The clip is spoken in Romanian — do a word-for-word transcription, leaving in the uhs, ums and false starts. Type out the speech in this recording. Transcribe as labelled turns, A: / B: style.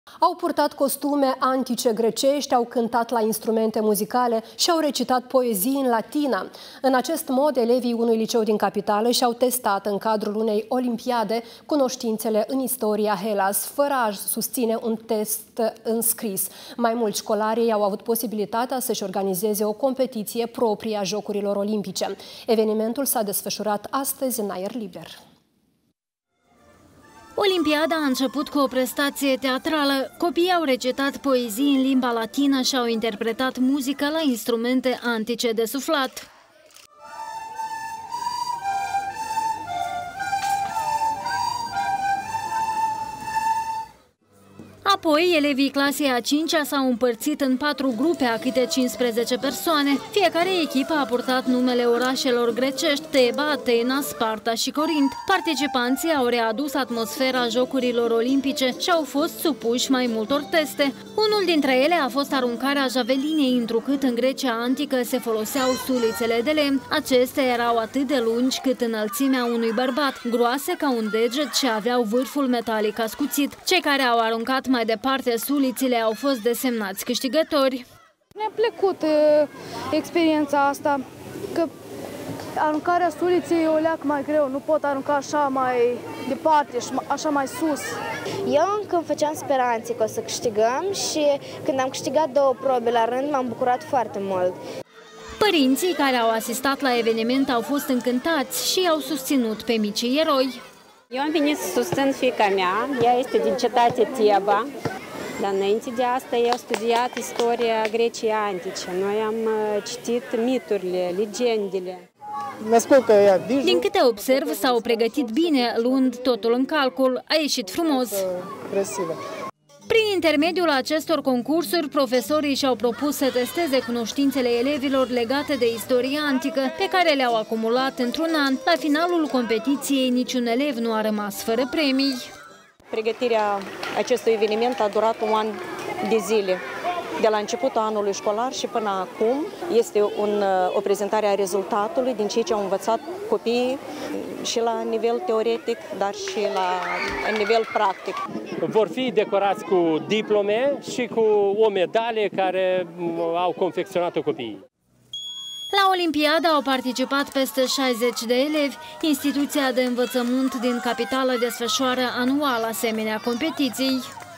A: Au purtat costume antice grecești, au cântat la instrumente muzicale și au recitat poezii în latină. În acest mod, elevii unui liceu din capitală și-au testat în cadrul unei olimpiade cunoștințele în istoria Hellas, fără a susține un test înscris. Mai mulți școlari au avut posibilitatea să-și organizeze o competiție proprie a Jocurilor Olimpice. Evenimentul s-a desfășurat astăzi în aer liber.
B: Olimpiada a început cu o prestație teatrală. Copiii au recitat poezii în limba latină și au interpretat muzică la instrumente antice de suflat. Apoi, elevii clasei a cincea s-au împărțit în patru grupe a câte cincisprezece persoane. Fiecare echipă a purtat numele orașelor grecești: Teba, Atena, Sparta și Corint. Participanții au readus atmosfera Jocurilor Olimpice și au fost supuși mai multor teste. Unul dintre ele a fost aruncarea javelinei, întrucât în Grecia antică se foloseau sulițele de lemn. Acestea erau atât de lungi cât înălțimea unui bărbat, groase ca un deget și aveau vârful metalic ascuțit. Cei care au aruncat mai departe sulițile au fost desemnați câștigători.
C: Mi-a plăcut uh, experiența asta, că aruncarea suliței e o leac mai greu, nu pot arunca așa mai departe și așa mai sus.
D: Eu încă îmi făceam speranțe că o să câștigăm și când am câștigat două probe la rând m-am bucurat foarte mult.
B: Părinții care au asistat la eveniment au fost încântați și au susținut pe micii eroi.
E: Eu am venit să susțin fiica mea, ea este din cetatea Teba, dar înainte de asta eu am studiat istoria Greciei antice. Noi am citit miturile, legendele.
B: Din câte observ, s-au pregătit bine, luând totul în calcul. A ieșit frumos. Prin intermediul acestor concursuri, profesorii și-au propus să testeze cunoștințele elevilor legate de istoria antică, pe care le-au acumulat într-un an. La finalul competiției, niciun elev nu a rămas fără premii.
F: Pregătirea acestui eveniment a durat un an de zile. De la începutul anului școlar și până acum este un, o prezentare a rezultatului din ceea ce au învățat copiii și la nivel teoretic, dar și la nivel practic.
G: Vor fi decorați cu diplome și cu o medalie care au confecționat-o copiii.
B: La Olimpiadă au participat peste șaizeci de elevi. Instituția de învățământ din capitală desfășoară anual asemenea competiții.